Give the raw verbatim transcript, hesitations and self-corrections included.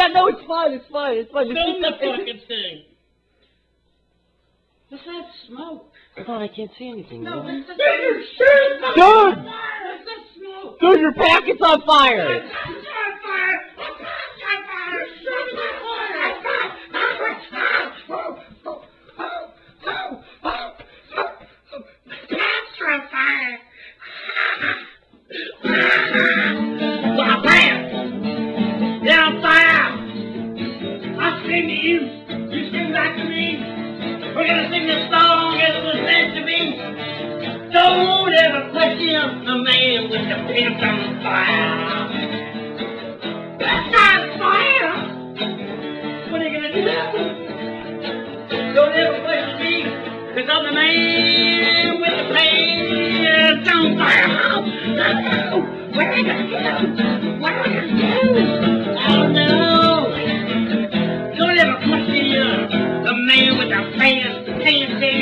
yeah, no, it's fine, it's fine, it's fine. Film the fucking thing. What's that smoke? Oh, I can't see anything. No, man. what's the Dude! What's that smoke? Dude, your packet's on fire! It's on fire! It's on fire! It's on fire! Well, fire! They're on fire! I sing to you, you sing back to me. We're gonna sing this song as it was meant to be. Don't ever question a man with the pants on fire. That's not fire! What are you gonna do now? Don't ever question me, cause I'm the man with the pants on fire. What are you gonna do? What are you gonna do? Oh no! Don't ever question uh, the man with the pants, pants